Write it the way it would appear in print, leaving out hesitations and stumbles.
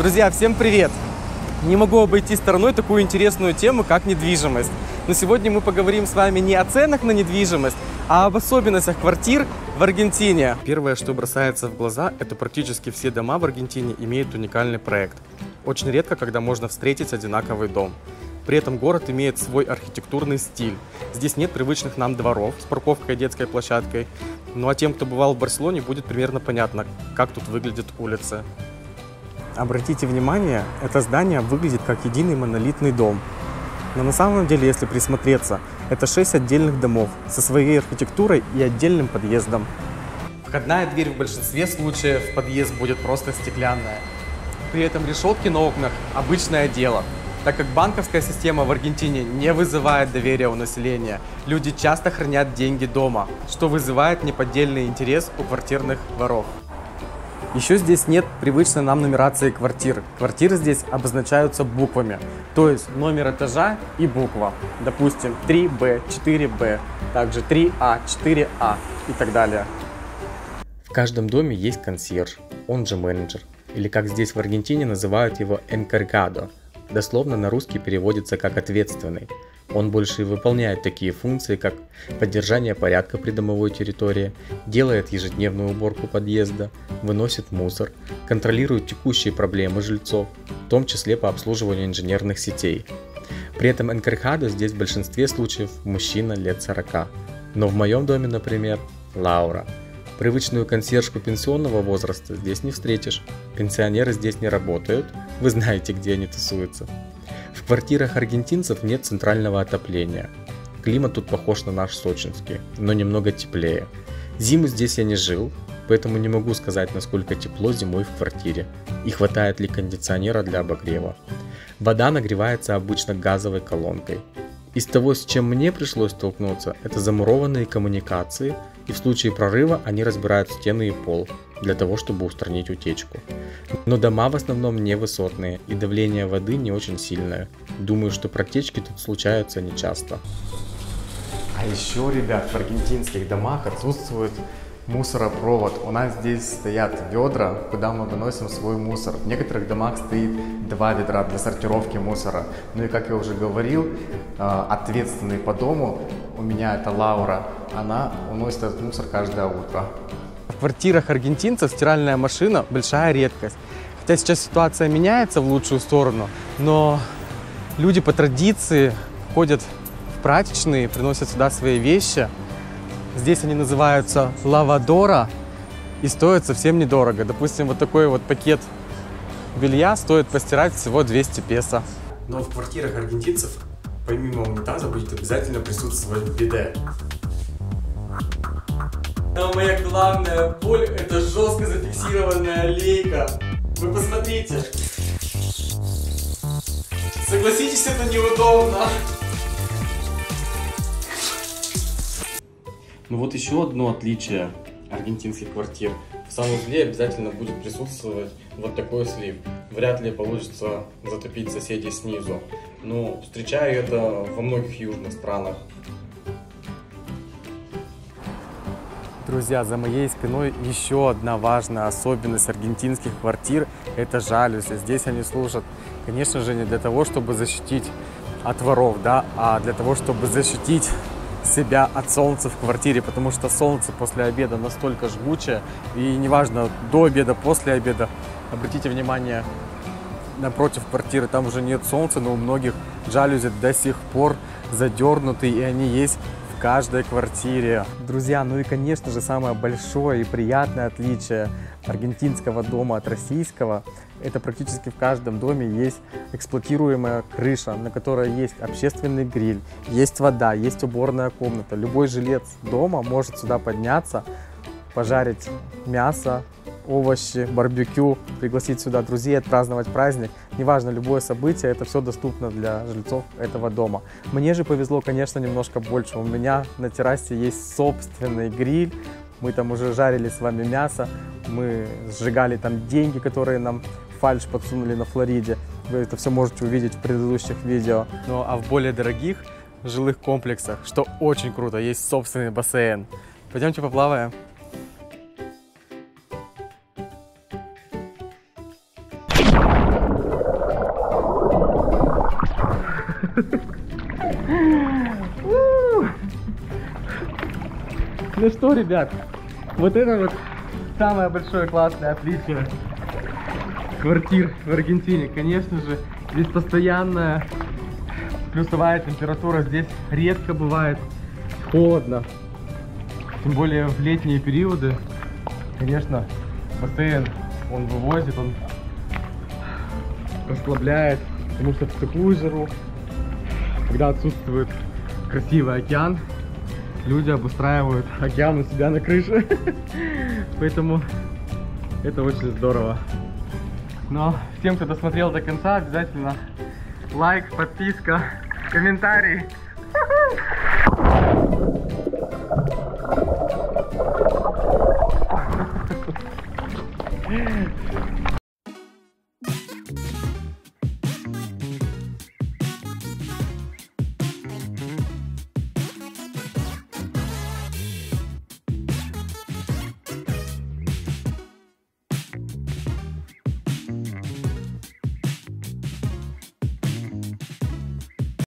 Друзья, всем привет! Не могу обойти стороной такую интересную тему, как недвижимость. Но сегодня мы поговорим с вами не о ценах на недвижимость, а об особенностях квартир в Аргентине. Первое, что бросается в глаза, это практически все дома в Аргентине имеют уникальный проект. Очень редко, когда можно встретить одинаковый дом. При этом город имеет свой архитектурный стиль. Здесь нет привычных нам дворов с парковкой и детской площадкой. Ну а тем, кто бывал в Барселоне, будет примерно понятно, как тут выглядят улицы. Обратите внимание, это здание выглядит как единый монолитный дом. Но на самом деле, если присмотреться, это 6 отдельных домов со своей архитектурой и отдельным подъездом. Входная дверь в большинстве случаев в подъезд будет просто стеклянная. При этом решетки на окнах – обычное дело. Так как банковская система в Аргентине не вызывает доверия у населения, люди часто хранят деньги дома, что вызывает неподдельный интерес у квартирных воров. Еще здесь нет привычной нам нумерации квартир. Квартиры здесь обозначаются буквами, то есть номер этажа и буква. Допустим, 3Б, 4Б, также 3А, 4А и так далее. В каждом доме есть консьерж, он же менеджер, или как здесь в Аргентине называют его encargado. Дословно на русский переводится как «ответственный». Он больше и выполняет такие функции, как поддержание порядка при домовой территории, делает ежедневную уборку подъезда, выносит мусор, контролирует текущие проблемы жильцов, в том числе по обслуживанию инженерных сетей. При этом encargado здесь в большинстве случаев мужчина лет 40. Но в моем доме, например, Лаура. Привычную консьержку пенсионного возраста здесь не встретишь. Пенсионеры здесь не работают, вы знаете, где они тусуются. В квартирах аргентинцев нет центрального отопления. Климат тут похож на наш сочинский, но немного теплее. Зиму здесь я не жил, поэтому не могу сказать, насколько тепло зимой в квартире и хватает ли кондиционера для обогрева. Вода нагревается обычно газовой колонкой. Из того, с чем мне пришлось столкнуться, это замурованные коммуникации, и в случае прорыва они разбирают стены и пол, для того, чтобы устранить утечку. Но дома в основном невысотные, и давление воды не очень сильное. Думаю, что протечки тут случаются нечасто. А еще, ребят, в аргентинских домах отсутствует мусоропровод. У нас здесь стоят ведра, куда мы выносим свой мусор. В некоторых домах стоит 2 ведра для сортировки мусора. Ну и как я уже говорил, ответственный по дому, у меня это Лаура, она уносит этот мусор каждое утро. В квартирах аргентинцев стиральная машина – большая редкость. Хотя сейчас ситуация меняется в лучшую сторону, но люди по традиции ходят в прачечные, приносят сюда свои вещи. Здесь они называются лавадора и стоят совсем недорого. Допустим, вот такой вот пакет белья стоит постирать всего 200 песо. Но в квартирах аргентинцев помимо унитаза будет обязательно присутствовать биде. Но моя главная боль – это жестко зафиксированная лейка. Вы посмотрите. Согласитесь, это неудобно. Ну вот еще одно отличие аргентинских квартир. В санузле обязательно будет присутствовать вот такой слив. Вряд ли получится затопить соседей снизу, но встречаю это во многих южных странах. Друзья, за моей спиной еще одна важная особенность аргентинских квартир – это жалюзи. Здесь они служат, конечно же, не для того, чтобы защитить от воров, да, а для того, чтобы защитить себя от солнца в квартире, потому что солнце после обеда настолько жгучее, и неважно, до обеда, после обеда, обратите внимание, напротив квартиры там уже нет солнца, но у многих жалюзи до сих пор задернуты, и они есть в каждой квартире. Друзья, ну и конечно же самое большое и приятное отличие аргентинского дома от российского – это практически в каждом доме есть эксплуатируемая крыша, на которой есть общественный гриль, есть вода, есть уборная комната. Любой жилец дома может сюда подняться, пожарить мясо, овощи, барбекю, пригласить сюда друзей, отпраздновать праздник. Неважно, любое событие, это все доступно для жильцов этого дома. Мне же повезло, конечно, немножко больше. У меня на террасе есть собственный гриль. Мы там уже жарили с вами мясо, мы сжигали там деньги, которые нам фальшь подсунули на Флориде. Вы это все можете увидеть в предыдущих видео. Ну а в более дорогих жилых комплексах, что очень круто, есть собственный бассейн. Пойдемте поплаваем. Ну что, ребят, вот это вот самое большое классное отличие квартир в Аргентине. Конечно же, здесь постоянная плюсовая температура, здесь редко бывает холодно. Тем более в летние периоды, конечно, бассейн он вывозит, он расслабляет, потому что в такую жару, когда отсутствует красивый океан, люди обустраивают океан у себя на крыше. Поэтому это очень здорово. Но всем, кто досмотрел до конца, обязательно лайк, подписка, комментарий.